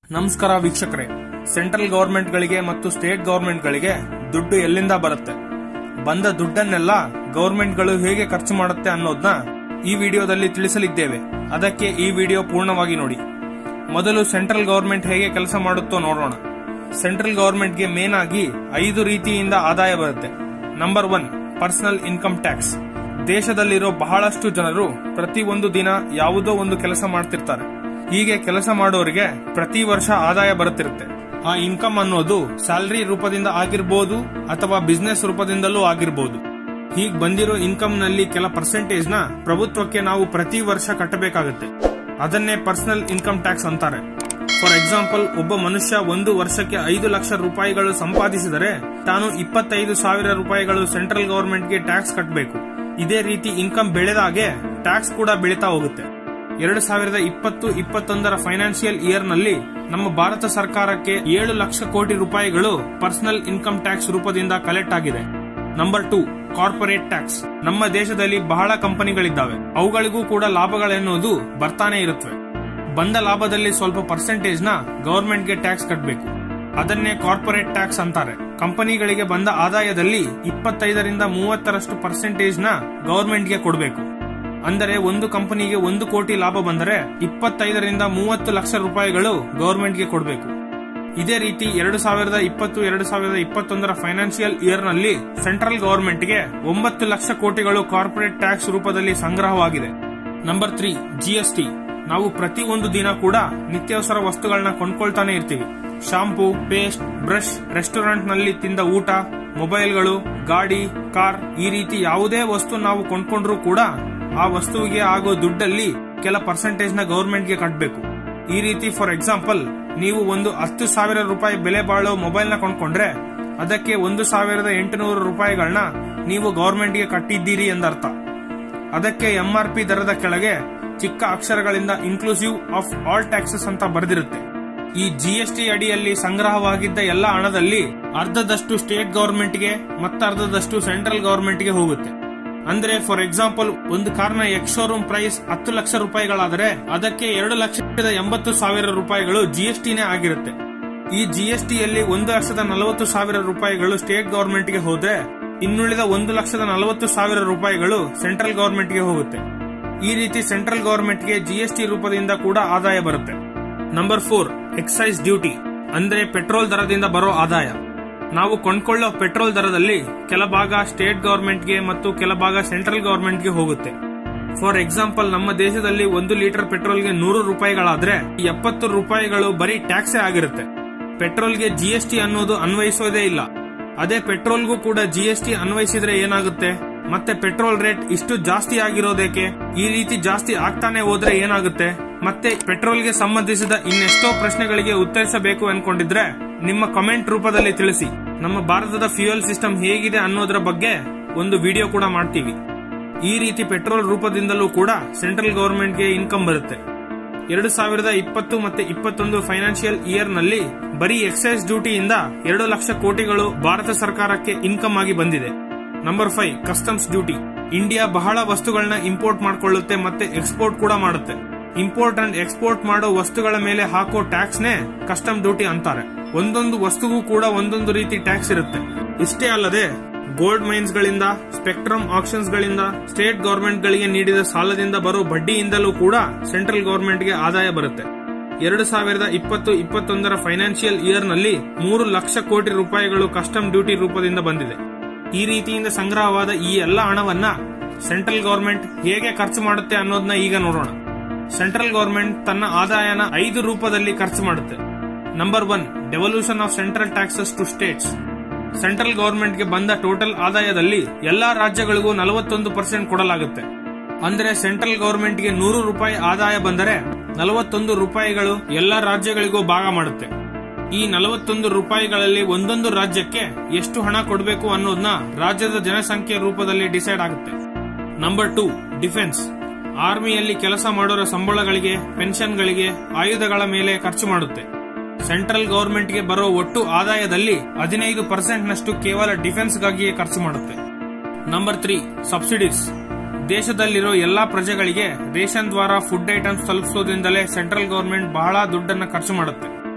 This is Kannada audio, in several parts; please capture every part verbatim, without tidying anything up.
ನಮಸ್ಕಾರ ವೀಕ್ಷಕರೇ, ಸೆಂಟ್ರಲ್ ಗವರ್ಮೆಂಟ್ ಗಳಿಗೆ ಮತ್ತು ಸ್ಟೇಟ್ ಗವರ್ಮೆಂಟ್ ಗಳಿಗೆ ದುಡ್ಡು ಎಲ್ಲಿಂದ ಬರುತ್ತೆ, ಬಂದ ದುಡ್ಡನ್ನೆಲ್ಲ ಗವರ್ಮೆಂಟ್ ಗಳು ಹೇಗೆ ಖರ್ಚು ಮಾಡುತ್ತೆ ಅನ್ನೋದನ್ನ ಈ ವಿಡಿಯೋದಲ್ಲಿ ತಿಳಿಸಲಿದ್ದೇವೆ. ಅದಕ್ಕೆ ಈ ವಿಡಿಯೋ ಪೂರ್ಣವಾಗಿ ನೋಡಿ. ಮೊದಲು ಸೆಂಟ್ರಲ್ ಗವರ್ಮೆಂಟ್ ಹೇಗೆ ಕೆಲಸ ಮಾಡುತ್ತೋ ನೋಡೋಣ. ಸೆಂಟ್ರಲ್ ಗವರ್ಮೆಂಟ್ ಗೆ ಮೇನ್ ಆಗಿ ಐದು ರೀತಿಯಿಂದ ಆದಾಯ ಬರುತ್ತೆ. Number one, personal income tax. ದೇಶದಲ್ಲಿರೋ ಬಹಳಷ್ಟು ಜನರು ಪ್ರತಿ ಒಂದು ದಿನ ಯಾವುದೋ ಒಂದು ಕೆಲಸ ಮಾಡ್ತಿರ್ತಾರೆ. ಹೀಗೆ ಕೆಲಸ ಮಾಡೋರಿಗೆ ಪ್ರತಿ ವರ್ಷ ಆದಾಯ ಬರುತ್ತಿರುತ್ತೆ. ಆ ಇನ್ಕಮ್ ಅನ್ನೋದು ಸ್ಯಾಲರಿ ರೂಪದಿಂದ ಆಗಿರ್ಬೋದು ಅಥವಾ ಬಿಸ್ನೆಸ್ ರೂಪದಿಂದಲೂ ಆಗಿರ್ಬೋದು. ಹೀಗ್ ಬಂದಿರೋ ಇನ್ಕಮ್ ನಲ್ಲಿ ಕೆಲ ಪರ್ಸೆಂಟೇಜ್ ನ ಪ್ರಭುತ್ವಕ್ಕೆ ನಾವು ಪ್ರತಿ ವರ್ಷ ಕಟ್ಟಬೇಕಾಗುತ್ತೆ. ಅದನ್ನೇ ಪರ್ಸನಲ್ ಇನ್ಕಮ್ ಟ್ಯಾಕ್ಸ್ ಅಂತಾರೆ. ಫಾರ್ ಎಕ್ಸಾಂಪಲ್, ಒಬ್ಬ ಮನುಷ್ಯ ಒಂದು ವರ್ಷಕ್ಕೆ ಐದು ಲಕ್ಷ ರೂಪಾಯಿಗಳು ಸಂಪಾದಿಸಿದರೆ ತಾನು ಇಪ್ಪತ್ತೈದು ಸಾವಿರ ರೂಪಾಯಿಗಳು ಸೆಂಟ್ರಲ್ ಗವರ್ಮೆಂಟ್ ಗೆ ಟ್ಯಾಕ್ಸ್ ಕಟ್ಟಬೇಕು. ಇದೇ ರೀತಿ ಇನ್ಕಮ್ ಬೆಳೆದಾಗೆ ಟ್ಯಾಕ್ಸ್ ಕೂಡ ಬೆಳೀತಾ ಹೋಗುತ್ತೆ. ಎರಡು ಸಾವಿರದ ಇಪ್ಪತ್ತು ಇಪ್ಪತ್ತೊಂದರ ಫೈನಾನ್ಷಿಯಲ್ ಇಯರ್ ನಲ್ಲಿ ನಮ್ಮ ಭಾರತ ಸರ್ಕಾರಕ್ಕೆ ಏಳು ಲಕ್ಷ ಕೋಟಿ ರೂಪಾಯಿಗಳು ಪರ್ಸನಲ್ ಇನ್ಕಮ್ ಟ್ಯಾಕ್ಸ್ ರೂಪದಿಂದ ಕಲೆಕ್ಟ್ ಆಗಿದೆ. Number two, corporate tax. ನಮ್ಮ ದೇಶದಲ್ಲಿ ಬಹಳ ಕಂಪನಿಗಳಿದ್ದಾವೆ. ಅವುಗಳಿಗೂ ಕೂಡ ಲಾಭಗಳೆನ್ನುವುದು ಬರ್ತಾನೆ ಇರುತ್ತವೆ. ಬಂದ ಲಾಭದಲ್ಲಿ ಸ್ವಲ್ಪ ಪರ್ಸೆಂಟೇಜ್ ನ ಗವರ್ಮೆಂಟ್ ಗೆ ಟ್ಯಾಕ್ಸ್ ಕಟ್ಟಬೇಕು. ಅದನ್ನೇ ಕಾರ್ಪೊರೇಟ್ ಟ್ಯಾಕ್ಸ್ ಅಂತಾರೆ. ಕಂಪನಿಗಳಿಗೆ ಬಂದ ಆದಾಯದಲ್ಲಿ ಇಪ್ಪತ್ತೈದರಿಂದ ಮೂವತ್ತರಷ್ಟು ಪರ್ಸೆಂಟೇಜ್ ನ ಗವರ್ಮೆಂಟ್ ಗೆ ಕೊಡಬೇಕು. ಅಂದರೆ ಒಂದು ಕಂಪನಿಗೆ ಒಂದು ಕೋಟಿ ಲಾಭ ಬಂದರೆ ಇಪ್ಪತ್ತೈದರಿಂದ ಮೂವತ್ತು ಲಕ್ಷ ರೂಪಾಯಿಗಳು ಗವರ್ಮೆಂಟ್ ಗೆ ಕೊಡಬೇಕು. ಇದೇ ರೀತಿ ಎರಡು ಸಾವಿರದ ಇಪ್ಪತ್ತು ಎರಡು ಸಾವಿರದ ಇಪ್ಪತ್ತೊಂದರ ಫೈನಾನ್ಷಿಯಲ್ ಇಯರ್ ನಲ್ಲಿ ಸೆಂಟ್ರಲ್ ಗವರ್ಮೆಂಟ್ ಗೆ ಒಂಬತ್ತು ಲಕ್ಷ ಕೋಟಿಗಳು ಕಾರ್ಪೊರೇಟ್ ಟ್ಯಾಕ್ಸ್ ರೂಪದಲ್ಲಿ ಸಂಗ್ರಹವಾಗಿದೆ. Number three, GST. ನಾವು ಪ್ರತಿ ಒಂದು ದಿನ ಕೂಡ ನಿತ್ಯಾವಸರ ವಸ್ತುಗಳನ್ನ ಕೊಂಡ್ಕೊಳ್ತಾನೆ ಇರ್ತೀವಿ. ಶಾಂಪೂ, ಪೇಸ್ಟ್, ಬ್ರಷ್, ರೆಸ್ಟೋರೆಂಟ್ ನಲ್ಲಿ ತಿಂದ ಊಟ, ಮೊಬೈಲ್ಗಳು, ಗಾಡಿ, ಕಾರ್, ಈ ರೀತಿ ಯಾವುದೇ ವಸ್ತು ನಾವು ಕೊಂಡ್ಕೊಂಡ್ರೂ ಕೂಡ ಆ ವಸ್ತುವಿಗೆ ಆಗೋ ದುಡ್ಡಲ್ಲಿ ಕೆಲ ಪರ್ಸೆಂಟೇಜ್ ನ ಗವರ್ಮೆಂಟ್ ಗೆ ಕಟ್ಟಬೇಕು. ಈ ರೀತಿ ಫಾರ್ ಎಕ್ಸಾಂಪಲ್, ನೀವು ಒಂದು ಹತ್ತು ಸಾವಿರ ರೂಪಾಯಿ ಬೆಲೆ ಬಾಳೋ ಮೊಬೈಲ್ ನ ಕೊಂಡ್ಕೊಂಡ್ರೆ ಅದಕ್ಕೆ ಒಂದು ಸಾವಿರದ ಎಂಟುನೂರು ರೂಪಾಯಿಗಳನ್ನ ನೀವು ಗವರ್ಮೆಂಟ್ ಗೆ ಕಟ್ಟಿದ್ದೀರಿ ಎಂದರ್ಥ. ಅದಕ್ಕೆ ಎಂಆರ್ ಪಿ ದರದ ಕೆಳಗೆ ಚಿಕ್ಕ ಅಕ್ಷರಗಳಿಂದ ಇನ್ಕ್ಲೂಸಿವ್ ಆಫ್ ಆಲ್ ಟ್ಯಾಕ್ಸಸ್ ಅಂತ ಬರೆದಿರುತ್ತೆ. ಈ ಜಿಎಸ್ಟಿ ಅಡಿಯಲ್ಲಿ ಸಂಗ್ರಹವಾಗಿದ್ದ ಎಲ್ಲ ಹಣದಲ್ಲಿ ಅರ್ಧದಷ್ಟು ಸ್ಟೇಟ್ ಗವರ್ಮೆಂಟ್ ಗೆ ಮತ್ತರ್ಧದಷ್ಟು ಸೆಂಟ್ರಲ್ ಗವರ್ಮೆಂಟ್ ಗೆ ಹೋಗುತ್ತೆ. ಅಂದ್ರೆ ಫಾರ್ ಎಕ್ಸಾಂಪಲ್, ಒಂದು ಕಾರ್ನ ಎಕ್ಸ್ ಶೋರೂಮ್ ಪ್ರೈಸ್ ಹತ್ತು ಲಕ್ಷ ರೂಪಾಯಿಗಳಾದರೆ ಅದಕ್ಕೆ ಎರಡು ಲಕ್ಷದ ಎಂಬತ್ತು ಸಾವಿರ ರೂಪಾಯಿಗಳು ಜಿಎಸ್ಟಿನೇ ಆಗಿರುತ್ತೆ. ಈ ಜಿಎಸ್ಟಿಯಲ್ಲಿ ಒಂದು ಲಕ್ಷದ ನಲವತ್ತು ಸಾವಿರ ರೂಪಾಯಿಗಳು ಸ್ಟೇಟ್ ಗವರ್ಮೆಂಟ್ ಗೆ ಹೋದ್ರೆ ಇನ್ನುಳಿದ ಒಂದು ಲಕ್ಷದ ನಲವತ್ತು ಸಾವಿರ ರೂಪಾಯಿಗಳು ಸೆಂಟ್ರಲ್ ಗವರ್ಮೆಂಟ್ ಗೆ ಹೋಗುತ್ತೆ. ಈ ರೀತಿ ಸೆಂಟ್ರಲ್ ಗವರ್ಮೆಂಟ್ ಗೆ ಜಿಎಸ್ಟಿ ರೂಪದಿಂದ ಕೂಡ ಆದಾಯ ಬರುತ್ತೆ. Number four, excise duty. ಅಂದ್ರೆ ಪೆಟ್ರೋಲ್ ದರದಿಂದ ಬರೋ ಆದಾಯ. ನಾವು ಕೊಂಡ್ಕೊಳ್ಳೋ ಪೆಟ್ರೋಲ್ ದರದಲ್ಲಿ ಕೆಲ ಭಾಗ ಸ್ಟೇಟ್ ಗವರ್ಮೆಂಟ್ ಗೆ ಮತ್ತು ಕೆಲ ಭಾಗ ಸೆಂಟ್ರಲ್ ಗವರ್ಮೆಂಟ್ ಗೆ ಹೋಗುತ್ತೆ. ಫಾರ್ ಎಕ್ಸಾಂಪಲ್, ನಮ್ಮ ದೇಶದಲ್ಲಿ ಒಂದು ಲೀಟರ್ ಪೆಟ್ರೋಲ್ಗೆ ನೂರು ರೂಪಾಯಿಗಳಾದ್ರೆ ಎಪ್ಪತ್ತು ರೂಪಾಯಿಗಳು ಬರೀ ಟ್ಯಾಕ್ಸೇ ಆಗಿರುತ್ತೆ. ಪೆಟ್ರೋಲ್ಗೆ ಜಿಎಸ್ಟಿ ಅನ್ನೋದು ಅನ್ವಯಿಸೋದೇ ಇಲ್ಲ. ಅದೇ ಪೆಟ್ರೋಲ್ಗೂ ಕೂಡ ಜಿಎಸ್ಟಿ ಅನ್ವಯಿಸಿದ್ರೆ ಏನಾಗುತ್ತೆ? ಮತ್ತೆ ಪೆಟ್ರೋಲ್ ರೇಟ್ ಇಷ್ಟು ಜಾಸ್ತಿ ಆಗಿರೋದೇಕೆ? ಈ ರೀತಿ ಜಾಸ್ತಿ ಆಗ್ತಾನೆ ಹೋದ್ರೆ ಏನಾಗುತ್ತೆ? ಮತ್ತೆ ಪೆಟ್ರೋಲ್ಗೆ ಸಂಬಂಧಿಸಿದ ಇನ್ನೆಷ್ಟೋ ಪ್ರಶ್ನೆಗಳಿಗೆ ಉತ್ತರಿಸಬೇಕು ಅನ್ಕೊಂಡಿದ್ರೆ ನಿಮ್ಮ ಕಮೆಂಟ್ ರೂಪದಲ್ಲಿ ತಿಳಿಸಿ. ನಮ್ಮ ಭಾರತದ ಫ್ಯೂಯಲ್ ಸಿಸ್ಟಮ್ ಹೇಗಿದೆ ಅನ್ನೋದ್ರ ಬಗ್ಗೆ ಒಂದು ವಿಡಿಯೋ ಕೂಡ ಮಾಡ್ತೀವಿ. ಈ ರೀತಿ ಪೆಟ್ರೋಲ್ ರೂಪದಿಂದಲೂ ಕೂಡ ಸೆಂಟ್ರಲ್ ಗವರ್ಮೆಂಟ್ ಗೆ ಇನ್ಕಮ್ ಬರುತ್ತೆ. ಎರಡು ಸಾವಿರದ ಇಪ್ಪತ್ತು ಮತ್ತೆ ಇಪ್ಪತ್ತೊಂದು ಫೈನಾನ್ಷಿಯಲ್ ಇಯರ್ ನಲ್ಲಿ ಬರೀ ಎಕ್ಸೈಸ್ ಡ್ಯೂಟಿಯಿಂದ ಎರಡು ಲಕ್ಷ ಕೋಟಿಗಳು ಭಾರತ ಸರ್ಕಾರಕ್ಕೆ ಇನ್ಕಮ್ ಆಗಿ ಬಂದಿದೆ. Number five, customs duty. India ಬಹಳ ವಸ್ತುಗಳನ್ನ ಇಂಪೋರ್ಟ್ ಮಾಡಿಕೊಳ್ಳುತ್ತೆ ಮತ್ತೆ ಎಕ್ಸ್ಪೋರ್ಟ್ ಕೂಡ ಮಾಡುತ್ತೆ. ಇಂಪೋರ್ಟ್ ಅಂಡ್ ಎಕ್ಸ್ಪೋರ್ಟ್ ಮಾಡೋ ವಸ್ತುಗಳ ಮೇಲೆ ಹಾಕೋ ಟ್ಯಾಕ್ಸ್ ನೇ ಕಸ್ಟಮ್ ಡ್ಯೂಟಿ ಅಂತಾರೆ. ಒಂದೊಂದು ವಸ್ತುಗೂ ಕೂಡ ಒಂದೊಂದು ರೀತಿ ಟ್ಯಾಕ್ಸ್ ಇರುತ್ತೆ. ಇಷ್ಟೇ ಅಲ್ಲದೆ ಗೋಲ್ಡ್ ಮೈನ್ಸ್ ಗಳಿಂದ, ಸ್ಪೆಕ್ಟ್ರಮ್ ಆಕ್ಷನ್ಸ್ ಗಳಿಂದ, ಸ್ಟೇಟ್ ಗವರ್ಮೆಂಟ್ ಗಳಿಗೆ ನೀಡಿದ ಸಾಲದಿಂದ ಬರೋ ಬಡ್ಡಿಯಿಂದಲೂ ಕೂಡ ಸೆಂಟ್ರಲ್ ಗವರ್ಮೆಂಟ್ ಗೆ ಆದಾಯ ಬರುತ್ತೆ. ಎರಡು ಸಾವಿರದ ಇಪ್ಪತ್ತು ಇಪ್ಪತ್ತೊಂದರ ಫೈನಾನ್ಷಿಯಲ್ ಇಯರ್ ನಲ್ಲಿ ಮೂರು ಲಕ್ಷ ಕೋಟಿ ರೂಪಾಯಿಗಳು ಕಸ್ಟಮ್ ಡ್ಯೂಟಿ ರೂಪದಿಂದ ಬಂದಿದೆ. ಈ ರೀತಿಯಿಂದ ಸಂಗ್ರಹವಾದ ಈ ಎಲ್ಲ ಹಣವನ್ನ ಸೆಂಟ್ರಲ್ ಗವರ್ಮೆಂಟ್ ಹೇಗೆ ಖರ್ಚು ಮಾಡುತ್ತೆ ಅನ್ನೋದನ್ನ ಈಗ ನೋಡೋಣ. ಸೆಂಟ್ರಲ್ ಗವರ್ಮೆಂಟ್ ತನ್ನ ಆದಾಯನ ಐದು ರೂಪದಲ್ಲಿ ಖರ್ಚು ಮಾಡುತ್ತೆ. Number one, devolution of central taxes to states. Central government ಗೆ ಬಂದ ಟೋಟಲ್ ಆದಾಯದಲ್ಲಿ ಎಲ್ಲಾ ರಾಜ್ಯಗಳಿಗೂ ನಲವತ್ತೊಂದು ಪರ್ಸೆಂಟ್ ಕೊಡಲಾಗುತ್ತೆ. ಅಂದ್ರೆ ಸೆಂಟ್ರಲ್ ಗವರ್ಮೆಂಟ್ ಗೆ ನೂರು ರೂಪಾಯಿ ಆದಾಯ ಬಂದರೆ ನಲವತ್ತೊಂದು ರೂಪಾಯಿಗಳು ಎಲ್ಲಾ ರಾಜ್ಯಗಳಿಗೂ ಭಾಗ ಮಾಡುತ್ತೆ. ಈ ನಲವತ್ತೊಂದು ರೂಪಾಯಿಗಳಲ್ಲಿ ಒಂದೊಂದು ರಾಜ್ಯಕ್ಕೆ ಎಷ್ಟು ಹಣ ಕೊಡಬೇಕು ಅನ್ನೋದನ್ನ ರಾಜ್ಯದ ಜನಸಂಖ್ಯೆ ರೂಪದಲ್ಲಿ ಡಿಸೈಡ್ ಆಗುತ್ತೆ. Number two, defence. ಆರ್ಮಿಯಲ್ಲಿ ಕೆಲಸ ಮಾಡೋರ ಸಂಬಳಗಳಿಗೆ, ಪೆನ್ಷನ್ಗಳಿಗೆ, ಆಯುಧಗಳ ಮೇಲೆ ಖರ್ಚು ಮಾಡುತ್ತೆ. ಸೆಂಟ್ರಲ್ ಗವರ್ಮೆಂಟ್ ಗೆ ಬರೋ ಒಟ್ಟು ಆದಾಯದಲ್ಲಿ ಹದಿನೈದು ಪರ್ಸೆಂಟ್ ನಷ್ಟು ಕೇವಲ ಡಿಫೆನ್ಸ್ಗಾಗಿಯೇ ಖರ್ಚು ಮಾಡುತ್ತೆ. Number three, subsidies. ದೇಶದಲ್ಲಿರೋ ಎಲ್ಲಾ ಪ್ರಜೆಗಳಿಗೆ ರೇಷನ್ ದ್ವಾರ ಫುಡ್ ಐಟಮ್ಸ್ ತಲುಪಿಸೋದ್ರಿಂದಲೇ ಸೆಂಟ್ರಲ್ ಗವರ್ಮೆಂಟ್ ಬಹಳ ದುಡ್ಡನ್ನ ಖರ್ಚು ಮಾಡುತ್ತೆ.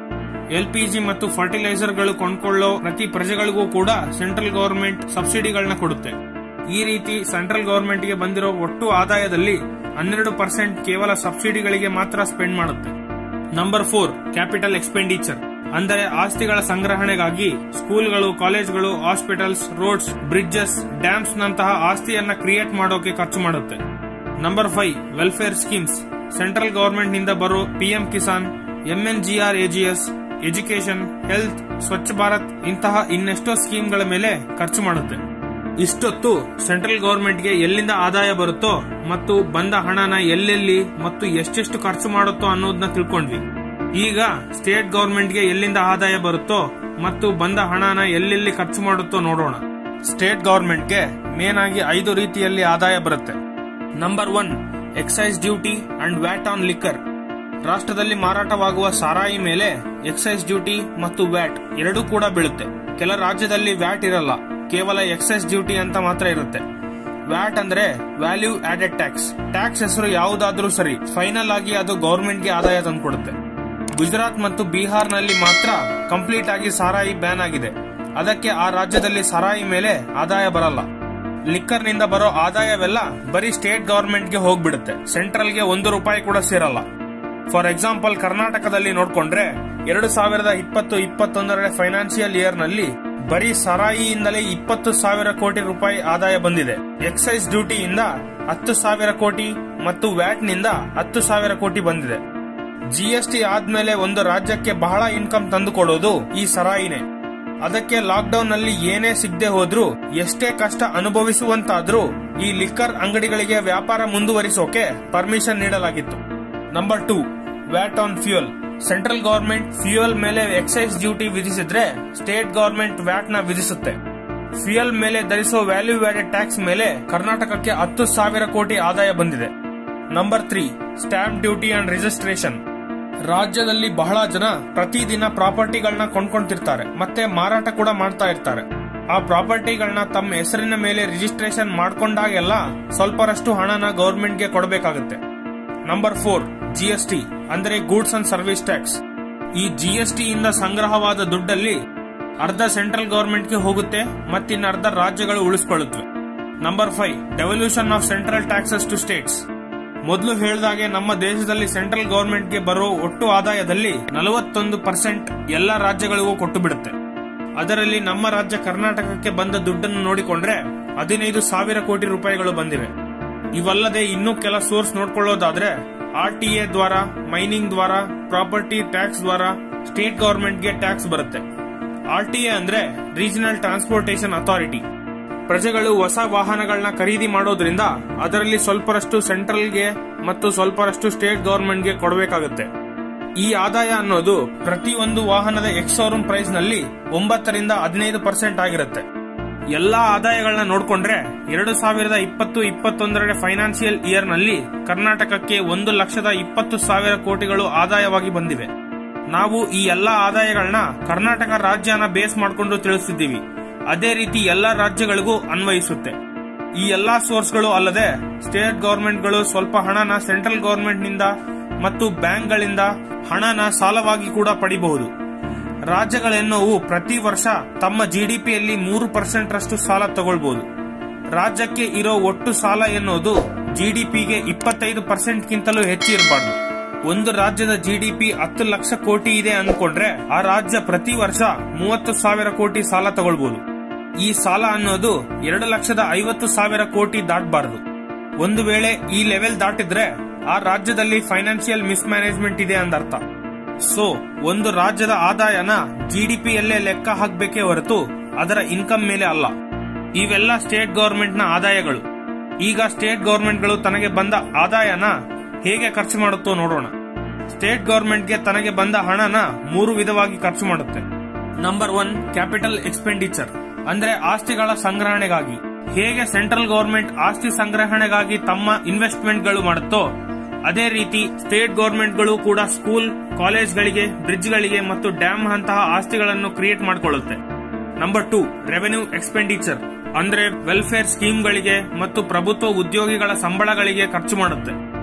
ಎಲ್ಪಿಜಿ ಮತ್ತು ಫರ್ಟಿಲೈಸರ್ಗಳು ಕೊಂಡ್ಕೊಳ್ಳೋ ಪ್ರತಿ ಪ್ರಜೆಗಳಿಗೂ ಕೂಡ ಸೆಂಟ್ರಲ್ ಗವರ್ಮೆಂಟ್ ಸಬ್ಸಿಡಿಗಳನ್ನ ಕೊಡುತ್ತೆ. ಈ ರೀತಿ ಸೆಂಟ್ರಲ್ ಗವರ್ಮೆಂಟ್ ಗೆ ಬಂದಿರೋ ಒಟ್ಟು ಆದಾಯದಲ್ಲಿ ಹನ್ನೆರಡು ಪರ್ಸೆಂಟ್ ಕೇವಲ ಸಬ್ಸಿಡಿಗಳಿಗೆ ಮಾತ್ರ ಸ್ಪೆಂಡ್ ಮಾಡುತ್ತೆ. ನಂಬರ್ ಫೋರ್, ಕ್ಯಾಪಿಟಲ್ ಎಕ್ಸ್ಪೆಂಡಿಚರ್ ಅಂದರೆ ಆಸ್ತಿಗಳ ಸಂಗ್ರಹಣೆಗಾಗಿ ಸ್ಕೂಲ್ಗಳು, ಕಾಲೇಜ್ಗಳು, ಹಾಸ್ಪಿಟಲ್ಸ್, ರೋಡ್ಸ್, ಬ್ರಿಡ್ಜಸ್, ಡ್ಯಾಮ್ಸ್ ನಂತಹ ಆಸ್ತಿಯನ್ನ ಕ್ರಿಯೇಟ್ ಮಾಡೋಕೆ ಖರ್ಚು ಮಾಡುತ್ತೆ. Number five, welfare schemes central government ನಿಂದ ಬರೋ PM Kisan, MGNREGS, education, health, Swachh Bharat ಇಂತಹ ಇನ್ನೆಷ್ಟೋ ಸ್ಕೀಮ್ಗಳ ಮೇಲೆ ಖರ್ಚು ಮಾಡುತ್ತೆ. ಇಷ್ಟೊತ್ತು ಸೆಂಟ್ರಲ್ ಗವರ್ಮೆಂಟ್ಗೆ ಎಲ್ಲಿಂದ ಆದಾಯ ಬರುತ್ತೋ ಮತ್ತು ಬಂದ ಹಣನ ಎಲ್ಲೆಲ್ಲಿ ಮತ್ತು ಎಷ್ಟೆಷ್ಟು ಖರ್ಚು ಮಾಡುತ್ತೋ ಅನ್ನೋದನ್ನ ತಿಳ್ಕೊಂಡ್ವಿ. ಈಗ ಸ್ಟೇಟ್ ಗವರ್ಮೆಂಟ್ಗೆ ಎಲ್ಲಿಂದ ಆದಾಯ ಬರುತ್ತೋ ಮತ್ತು ಬಂದ ಹಣನ ಎಲ್ಲೆಲ್ಲಿ ಖರ್ಚು ಮಾಡುತ್ತೋ ನೋಡೋಣ. ಸ್ಟೇಟ್ ಗವರ್ಮೆಂಟ್ಗೆ ಮೇನ್ ಆಗಿ ಐದು ರೀತಿಯಲ್ಲಿ ಆದಾಯ ಬರುತ್ತೆ. Number one, excise duty and VAT on liquor. ರಾಷ್ಟ್ರದಲ್ಲಿ ಮಾರಾಟವಾಗುವ ಸಾರಾಯಿ ಮೇಲೆ ಎಕ್ಸೈಸ್ ಡ್ಯೂಟಿ ಮತ್ತು ವ್ಯಾಟ್ ಎರಡೂ ಕೂಡ ಬೀಳುತ್ತೆ. ಕೆಲ ರಾಜ್ಯದಲ್ಲಿ ವ್ಯಾಟ್ ಇರಲ್ಲ, ಕೇವಲ ಎಕ್ಸೈಸ್ ಡ್ಯೂಟಿ ಅಂತ ಮಾತ್ರ ಇರುತ್ತೆ. ವ್ಯಾಟ್ ಅಂದ್ರೆ ವ್ಯಾಲ್ಯೂ ಆಡೆಡ್ ಟ್ಯಾಕ್ಸ್. ಟ್ಯಾಕ್ಸ್ ಹೆಸರು ಯಾವುದಾದ್ರೂ ಸರಿ, ಫೈನಲ್ ಆಗಿ ಅದು ಗವರ್ಮೆಂಟ್ಗೆ ಆದಾಯ ತಂದುಕೊಡುತ್ತೆ. ಗುಜರಾತ್ ಮತ್ತು ಬಿಹಾರ್ನಲ್ಲಿ ಮಾತ್ರ ಕಂಪ್ಲೀಟ್ ಆಗಿ ಸಾರಾಯಿ ಬ್ಯಾನ್ ಆಗಿದೆ. ಅದಕ್ಕೆ ಆ ರಾಜ್ಯದಲ್ಲಿ ಸಾರಾಯಿ ಮೇಲೆ ಆದಾಯ ಬರಲ್ಲ. ಲಿಕ್ಕರ್ ನಿಂದ ಬರೋ ಆದಾಯವೆಲ್ಲ ಬರೀ ಸ್ಟೇಟ್ ಗವರ್ಮೆಂಟ್ಗೆ ಹೋಗ್ಬಿಡುತ್ತೆ, ಸೆಂಟ್ರಲ್ಗೆ ಒಂದು ರೂಪಾಯಿ ಕೂಡ ಸೇರಲ್ಲ. ಫಾರ್ ಎಕ್ಸಾಂಪಲ್, ಕರ್ನಾಟಕದಲ್ಲಿ ನೋಡ್ಕೊಂಡ್ರೆ ಎರಡು ಸಾವಿರದ ಇಪ್ಪತ್ತು ಇಪ್ಪತ್ತೊಂದರ ಫೈನಾನ್ಸಿಯಲ್ ಇಯರ್ ನಲ್ಲಿ ಬರೀ ಸಾರಾಯಿಯಿಂದಲೇ ಇಪ್ಪತ್ತು ಸಾವಿರ ಕೋಟಿ ರೂಪಾಯಿ ಆದಾಯ ಬಂದಿದೆ. ಎಕ್ಸೈಸ್ ಡ್ಯೂಟಿಯಿಂದ ಹತ್ತು ಸಾವಿರ ಕೋಟಿ ಮತ್ತು ವ್ಯಾಟ್ ನಿಂದ ಹತ್ತು ಸಾವಿರ ಕೋಟಿ ಬಂದಿದೆ. ಜಿಎಸ್ಟಿ ಆದ್ಮೇಲೆ ಒಂದು ರಾಜ್ಯಕ್ಕೆ ಬಹಳ ಇನ್ಕಮ್ ತಂದುಕೊಡೋದು ಈ ಸರಾಯಿನೇ. ಅದಕ್ಕೆ ಲಾಕ್ಡೌನ್ ನಲ್ಲಿ ಏನೇ ಸಿಗದೆ ಹೋದ್ರೂ, ಎಷ್ಟೇ ಕಷ್ಟ ಅನುಭವಿಸುವಂತಾದ್ರೂ ಈ ಲಿಕ್ಕರ್ ಅಂಗಡಿಗಳಿಗೆ ವ್ಯಾಪಾರ ಮುಂದುವರಿಸೋಕೆ ಪರ್ಮಿಷನ್ ನೀಡಲಾಗಿತ್ತು. Number two, VAT on fuel. Central government fuel ಮೇಲೆ ಎಕ್ಸೈಸ್ ಡ್ಯೂಟಿ ವಿಧಿಸಿದ್ರೆ ಸ್ಟೇಟ್ ಗವರ್ಮೆಂಟ್ ವ್ಯಾಟ್ ನ ವಿಧಿಸುತ್ತೆ. ಫ್ಯೂಯಲ್ ಮೇಲೆ ಧರಿಸೋ ವ್ಯಾಲ್ಯೂ ಆಡೆಡ್ ಟ್ಯಾಕ್ಸ್ ಮೇಲೆ ಕರ್ನಾಟಕಕ್ಕೆ ಹತ್ತು ಸಾವಿರ ಕೋಟಿ ಆದಾಯ ಬಂದಿದೆ. Number three, stamp duty and registration. ರಾಜ್ಯದಲ್ಲಿ ಬಹಳ ಜನ ಪ್ರತಿದಿನ ಪ್ರಾಪರ್ಟಿಗಳನ್ನ ಕೊಂಡ್ಕೊಂತಿರ್ತಾರೆ ಮತ್ತೆ ಮಾರಾಟ ಕೂಡ ಮಾಡ್ತಾ ಇರ್ತಾರೆ. ಆ ಪ್ರಾಪರ್ಟಿಗಳನ್ನ ತಮ್ಮ ಹೆಸರಿನ ಮೇಲೆ ರಿಜಿಸ್ಟ್ರೇಷನ್ ಮಾಡ್ಕೊಂಡಾಗೆಲ್ಲ ಸ್ವಲ್ಪರಷ್ಟು ಹಣನ ಗವರ್ಮೆಂಟ್ಗೆ ಕೊಡಬೇಕಾಗುತ್ತೆ. ನಂಬರ್ ಫೋರ್, ಜಿಎಸ್ಟಿ ಅಂದ್ರೆ ಗೂಡ್ಸ್ ಅಂಡ್ ಸರ್ವಿಸ್ ಟ್ಯಾಕ್ಸ್. ಈ ಜಿಎಸ್ಟಿ ಇಂದ ಸಂಗ್ರಹವಾದ ದುಡ್ಡಲ್ಲಿ ಅರ್ಧ ಸೆಂಟ್ರಲ್ ಗವರ್ಮೆಂಟ್ಗೆ ಹೋಗುತ್ತೆ ಮತ್ತಿನ್ನರ್ಧ ರಾಜ್ಯಗಳು ಉಳಿಸಿಕೊಳ್ಳುತ್ತವೆ. Number five, devolution of central taxes to states. ಮೊದಲು ಹೇಳಿದಾಗೆ ನಮ್ಮ ದೇಶದಲ್ಲಿ ಸೆಂಟ್ರಲ್ ಗವರ್ಮೆಂಟ್ಗೆ ಬರೋ ಒಟ್ಟು ಆದಾಯದಲ್ಲಿ ನಲವತ್ತೊಂದು ಪರ್ಸೆಂಟ್ ಎಲ್ಲಾ ರಾಜ್ಯಗಳಿಗೂ ಕೊಟ್ಟು ಬಿಡುತ್ತೆ. ಅದರಲ್ಲಿ ನಮ್ಮ ರಾಜ್ಯ ಕರ್ನಾಟಕಕ್ಕೆ ಬಂದ ದುಡ್ಡನ್ನು ನೋಡಿಕೊಂಡ್ರೆ ಹದಿನೈದು ಸಾವಿರ ಕೋಟಿ ರೂಪಾಯಿಗಳು ಬಂದಿವೆ. ಇವಲ್ಲದೆ ಇನ್ನೂ ಕೆಲ ಸೋರ್ಸ್ ನೋಡ್ಕೊಳ್ಳೋದಾದ್ರೆ ಆರ್ಟಿಎ ದ್ವಾರ, ಮೈನಿಂಗ್ ದ್ವಾರ, ಪ್ರಾಪರ್ಟಿ ಟ್ಯಾಕ್ಸ್ ದ್ವಾರ ಸ್ಟೇಟ್ ಗವರ್ಮೆಂಟ್ಗೆ ಟ್ಯಾಕ್ಸ್ ಬರುತ್ತೆ. ಆರ್ಟಿಎ ಅಂದ್ರೆ ರೀಜನಲ್ ಟ್ರಾನ್ಸ್ಪೋರ್ಟೇಷನ್ ಅಥಾರಿಟಿ. ಪ್ರಜೆಗಳು ಹೊಸ ವಾಹನಗಳನ್ನ ಖರೀದಿ ಮಾಡೋದ್ರಿಂದ ಅದರಲ್ಲಿ ಸ್ವಲ್ಪರಷ್ಟು ಸೆಂಟ್ರಲ್ಗೆ ಮತ್ತು ಸ್ವಲ್ಪರಷ್ಟು ಸ್ಟೇಟ್ ಗವರ್ಮೆಂಟ್ಗೆ ಕೊಡಬೇಕಾಗುತ್ತೆ. ಈ ಆದಾಯ ಅನ್ನೋದು ಪ್ರತಿಯೊಂದು ವಾಹನದ ಎಕ್ಸ್ ಶೋರೂಮ್ ಪ್ರೈಸ್ ನಲ್ಲಿ ಒಂಬತ್ತರಿಂದ ಹದಿನೈದು ಪರ್ಸೆಂಟ್ ಆಗಿರುತ್ತೆ. ಎಲ್ಲಾ ಆದಾಯಗಳನ್ನ ನೋಡ್ಕೊಂಡ್ರೆ ಎರಡು ಸಾವಿರದ ಇಪ್ಪತ್ತು ಇಪ್ಪತ್ತೊಂದರ ಫೈನಾನ್ಸಿಯಲ್ ಇಯರ್ ನಲ್ಲಿ ಕರ್ನಾಟಕಕ್ಕೆ ಒಂದು ಲಕ್ಷದ ಇಪ್ಪತ್ತು ಸಾವಿರ ಕೋಟಿಗಳು ಆದಾಯವಾಗಿ ಬಂದಿವೆ. ನಾವು ಈ ಎಲ್ಲಾ ಆದಾಯಗಳನ್ನ ಕರ್ನಾಟಕ ರಾಜ್ಯನ ಬೇಸ್ ಮಾಡಿಕೊಂಡು ತಿಳಿಸಿದ್ದೀವಿ. ಅದೇ ರೀತಿ ಎಲ್ಲಾ ರಾಜ್ಯಗಳಿಗೂ ಅನ್ವಯಿಸುತ್ತೆ. ಈ ಎಲ್ಲಾ ಸೋರ್ಸ್ಗಳು ಅಲ್ಲದೆ ಸ್ಟೇಟ್ ಗವರ್ಮೆಂಟ್ಗಳು ಸ್ವಲ್ಪ ಹಣನ ಸೆಂಟ್ರಲ್ ಗವರ್ಮೆಂಟ್ ನಿಂದ ಮತ್ತು ಬ್ಯಾಂಕ್ಗಳಿಂದ ಹಣನ ಸಾಲವಾಗಿ ಕೂಡ ಪಡಿಬಹುದು. ರಾಜ್ಯಗಳೆನ್ನೋವು ಪ್ರತಿ ವರ್ಷ ತಮ್ಮ ಜಿಡಿಪಿಯಲ್ಲಿ ಮೂರು ಪರ್ಸೆಂಟ್ ರಷ್ಟು ಸಾಲ ತಗೊಳ್ಬಹುದು. ರಾಜ್ಯಕ್ಕೆ ಇರೋ ಒಟ್ಟು ಸಾಲ ಎನ್ನುವುದು ಜಿಡಿಪಿಗೆ ಇಪ್ಪತ್ತೈದು ಪರ್ಸೆಂಟ್ ಗಿಂತಲೂ ಹೆಚ್ಚು ಇರಬಾರ್ದು. ಒಂದು ರಾಜ್ಯದ ಜಿಡಿಪಿ ಹತ್ತು ಲಕ್ಷ ಕೋಟಿ ಇದೆ ಅಂದ್ಕೊಂಡ್ರೆ ಆ ರಾಜ್ಯ ಪ್ರತಿ ವರ್ಷ ಮೂವತ್ತು ಸಾವಿರ ಕೋಟಿ ಸಾಲ ತಗೊಳ್ಬಹುದು. ಈ ಸಾಲ ಅನ್ನೋದು ಎರಡು ಲಕ್ಷದ ಐವತ್ತು ಸಾವಿರ ಕೋಟಿ ದಾಟಬಾರದು. ಒಂದು ವೇಳೆ ಈ ಲೆವೆಲ್ ದಾಟಿದ್ರೆ ಆ ರಾಜ್ಯದಲ್ಲಿ ಫೈನಾನ್ಷಿಯಲ್ ಮಿಸ್ಮ್ಯಾನೇಜ್ಮೆಂಟ್ ಇದೆ ಅಂದರ್ಥ. ಸೊ ಒಂದು ರಾಜ್ಯದ ಆದಾಯನ ಜಿಡಿಪಿಯಲ್ಲೇ ಲೆಕ್ಕ ಹಾಕಬೇಕೇ ಹೊರತು ಅದರ ಇನ್ಕಮ್ ಮೇಲೆ ಅಲ್ಲ. ಇವೆಲ್ಲ ಸ್ಟೇಟ್ ಗವರ್ಮೆಂಟ್ ನ ಆದಾಯಗಳು. ಈಗ ಸ್ಟೇಟ್ ಗವರ್ಮೆಂಟ್ಗಳು ತನಗೆ ಬಂದ ಆದಾಯನ ಹೇಗೆ ಖರ್ಚು ಮಾಡುತ್ತೋ ನೋಡೋಣ. ಸ್ಟೇಟ್ ಗವರ್ಮೆಂಟ್ಗೆ ತನಗೆ ಬಂದ ಹಣನ ಮೂರು ವಿಧವಾಗಿ ಖರ್ಚು ಮಾಡುತ್ತೆ. ನಂಬರ್ ಒನ್, ಕ್ಯಾಪಿಟಲ್ ಎಕ್ಸ್ಪೆಂಡಿಚರ್ ಅಂದ್ರೆ ಆಸ್ತಿಗಳ ಸಂಗ್ರಹಣೆಗಾಗಿ. ಹೇಗೆ ಸೆಂಟ್ರಲ್ ಗವರ್ಮೆಂಟ್ ಆಸ್ತಿ ಸಂಗ್ರಹಣೆಗಾಗಿ ತಮ್ಮ ಇನ್ವೆಸ್ಟ್ಮೆಂಟ್ ಗಳು ಮಾಡುತ್ತೋ ಅದೇ ರೀತಿ ಸ್ಟೇಟ್ ಗವರ್ಮೆಂಟ್ಗಳು ಕೂಡ ಸ್ಕೂಲ್, ಕಾಲೇಜ್ಗಳಿಗೆ, ಬ್ರಿಡ್ಜ್ಗಳಿಗೆ ಮತ್ತು ಡ್ಯಾಮ್ ಅಂತಹ ಆಸ್ತಿಗಳನ್ನು ಕ್ರಿಯೇಟ್ ಮಾಡಿಕೊಳ್ಳುತ್ತೆ. ನಂಬರ್ ಟೂ, ರೆವೆನ್ಯೂ ಎಕ್ಸ್ಪೆಂಡಿಚರ್ ಅಂದ್ರೆ ವೆಲ್ಫೇರ್ ಸ್ಕೀಮ್ಗಳಿಗೆ ಮತ್ತು ಪ್ರಭುತ್ವ ಉದ್ಯೋಗಿಗಳ ಸಂಬಳಗಳಿಗೆ ಖರ್ಚು ಮಾಡುತ್ತೆ.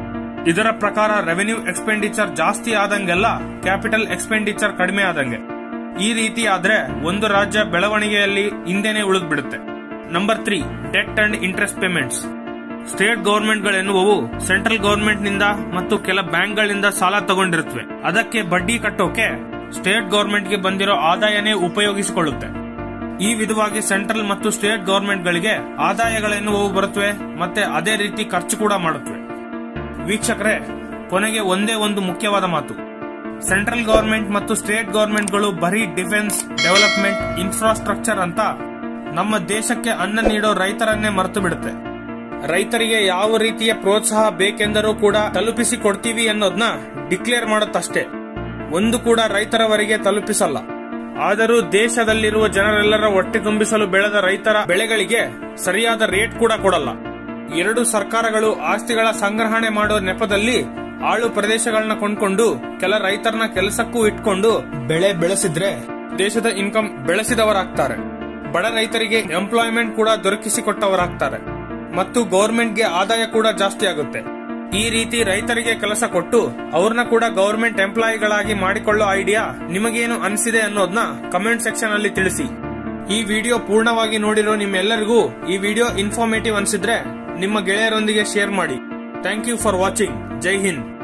ಇದರ ಪ್ರಕಾರ ರೆವೆನ್ಯೂ ಎಕ್ಸ್ಪೆಂಡಿಚರ್ ಜಾಸ್ತಿ ಆದಂಗೆಲ್ಲ ಕ್ಯಾಪಿಟಲ್ ಎಕ್ಸ್ಪೆಂಡಿಚರ್ ಕಡಿಮೆ ಆದಂಗೆ. ಈ ರೀತಿ ಆದ್ರೆ ಒಂದು ರಾಜ್ಯ ಬೆಳವಣಿಗೆಯಲ್ಲಿ ಹಿಂದೆನೆ ಉಳಿದು ಬಿಡುತ್ತೆ. Number three, debt and interest payments. State ಗವರ್ಮೆಂಟ್ಗಳೆನ್ನುವವು ಸೆಂಟ್ರಲ್ ಗವರ್ಮೆಂಟ್ ನಿಂದ ಮತ್ತು ಕೆಲ ಬ್ಯಾಂಕ್ಗಳಿಂದ ಸಾಲ ತಗೊಂಡಿರುತ್ತವೆ. ಅದಕ್ಕೆ ಬಡ್ಡಿ ಕಟ್ಟೋಕೆ ಸ್ಟೇಟ್ ಗವರ್ಮೆಂಟ್ಗೆ ಬಂದಿರೋ ಆದಾಯನೇ ಉಪಯೋಗಿಸಿಕೊಳ್ಳುತ್ತೆ. ಈ ವಿಧವಾಗಿ ಸೆಂಟ್ರಲ್ ಮತ್ತು ಸ್ಟೇಟ್ ಗವರ್ಮೆಂಟ್ಗಳಿಗೆ ಆದಾಯಗಳೆನ್ನುವವು ಬರುತ್ತವೆ ಮತ್ತೆ ಅದೇ ರೀತಿ ಖರ್ಚು ಕೂಡ ಮಾಡುತ್ತವೆ. ವೀಕ್ಷಕರೇ, ಕೊನೆಗೆ ಒಂದೇ ಒಂದು ಮುಖ್ಯವಾದ ಮಾತು. ಸೆಂಟ್ರಲ್ ಗವರ್ಮೆಂಟ್ ಮತ್ತು ಸ್ಟೇಟ್ ಗವರ್ಮೆಂಟ್ಗಳು ಬರೀ ಡಿಫೆನ್ಸ್, ಡೆವಲಪ್ಮೆಂಟ್, ಇನ್ಫ್ರಾಸ್ಟ್ರಕ್ಚರ್ ಅಂತ ನಮ್ಮ ದೇಶಕ್ಕೆ ಅನ್ನ ನೀಡೋ ರೈತರನ್ನೇ ಮರೆತು ಬಿಡುತ್ತೆ. ರೈತರಿಗೆ ಯಾವ ರೀತಿಯ ಪ್ರೋತ್ಸಾಹ ಬೇಕೆಂದರೂ ಕೂಡ ತಲುಪಿಸಿ ಕೊಡ್ತೀವಿ ಅನ್ನೋದನ್ನ ಡಿಕ್ಲೇರ್ ಮಾಡುತ್ತಷ್ಟೇ, ಒಂದು ಕೂಡ ರೈತರವರೆಗೆ ತಲುಪಿಸಲ್ಲ. ಆದರೂ ದೇಶದಲ್ಲಿರುವ ಜನರೆಲ್ಲರ ಹೊಟ್ಟೆ ತುಂಬಿಸಲು ಬೆಳೆದ ರೈತರ ಬೆಳೆಗಳಿಗೆ ಸರಿಯಾದ ರೇಟ್ ಕೂಡ ಕೊಡಲ್ಲ. ಎರಡು ಸರ್ಕಾರಗಳು ಆಸ್ತಿಗಳ ಸಂಗ್ರಹಣೆ ಮಾಡೋ ನೆಪದಲ್ಲಿ ಆಳು ಪ್ರದೇಶಗಳನ್ನ ಕೊಂಡ್ಕೊಂಡು ಕೆಲ ರೈತರನ್ನ ಕೆಲಸಕ್ಕೂ ಇಟ್ಕೊಂಡು ಬೆಳೆ ಬೆಳೆಸಿದ್ರೆ ದೇಶದ ಇನ್ಕಮ್ ಬೆಳೆಸಿದವರಾಗ್ತಾರೆ. ಬಡ ರೈತರಿಗೆ ಎಂಪ್ಲಾಯ್ಮೆಂಟ್ ಕೂಡ ದೊರಕಿಸಿಕೊಟ್ಟವರಾಗ್ತಾರೆ ಮತ್ತು ಗವರ್ಮೆಂಟ್ಗೆ ಆದಾಯ ಕೂಡ ಜಾಸ್ತಿ ಆಗುತ್ತೆ. ಈ ರೀತಿ ರೈತರಿಗೆ ಕೆಲಸ ಕೊಟ್ಟು ಅವ್ರನ್ನ ಕೂಡ ಗವರ್ಮೆಂಟ್ ಎಂಪ್ಲಾಯಿಗಳಾಗಿ ಮಾಡಿಕೊಳ್ಳೋ ಐಡಿಯಾ ನಿಮಗೇನು ಅನಿಸಿದೆ ಅನ್ನೋದನ್ನ ಕಮೆಂಟ್ ಸೆಕ್ಷನ್ ಅಲ್ಲಿ ತಿಳಿಸಿ. ಈ ವಿಡಿಯೋ ಪೂರ್ಣವಾಗಿ ನೋಡಿರೋ ನಿಮ್ಮೆಲ್ಲರಿಗೂ ಈ ವಿಡಿಯೋ ಇನ್ಫಾರ್ಮೇಟಿವ್ ಅನ್ಸಿದ್ರೆ ನಿಮ್ಮ ಗೆಳೆಯರೊಂದಿಗೆ ಶೇರ್ ಮಾಡಿ. Thank you for watching. ಜೈ ಹಿಂದ್.